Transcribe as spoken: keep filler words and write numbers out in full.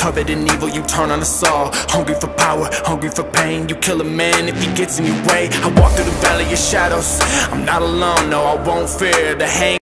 covered in evil, you turn on us all. Hungry for power, hungry for pain. You kill a man if he gets in your way. I walk through the valley of shadows, I'm not alone, no, I won't fear the hang.